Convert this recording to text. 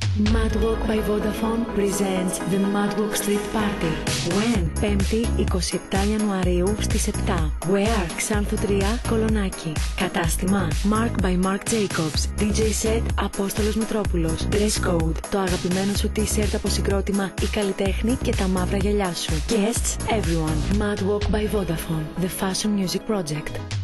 Madwalk by Vodafone presents the Madwalk Street Party. When? 5η 27 Ιανουαρίου στις 7. Where? Ξάνθου 3, Κολονάκι. Κατάστημα Mark by Mark Jacobs. DJ set Απόστολος Μητρόπουλος. Dress code το αγαπημένο σου t-shirt από συγκρότημα ή καλλιτέχνη και τα μαύρα γυαλιά σου. Guests everyone. Madwalk by Vodafone. The Fashion Music Project.